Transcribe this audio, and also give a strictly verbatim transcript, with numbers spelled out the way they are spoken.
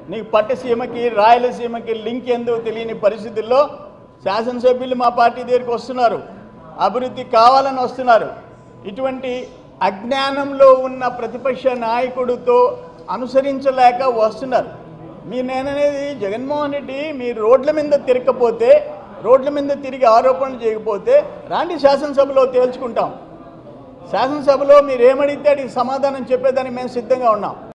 నీకు పట్టసీమకి రాయలసీమకి లింక్ ఎందుకు తెలియని పరిస్థితుల్లో శాసనసభ్యులు మా పార్టీ దగ్గరికి వస్తున్నారు, అభివృద్ధి కావాలని వస్తున్నారు. ఇటువంటి అజ్ఞానంలో ఉన్న ప్రతిపక్ష నాయకుడితో అనుసరించలేక వస్తున్నారు. మీ నేననేది జగన్మోహన్ రెడ్డి మీరు రోడ్ల మీద తిరగకపోతే, రోడ్ల మీద తిరిగి ఆరోపణలు చేయకపోతే రాండి శాసనసభలో తేల్చుకుంటాం. శాసనసభలో మీరు ఏమడిగితే అడిగి సమాధానం చెప్పేదానికి మేము సిద్ధంగా ఉన్నాం.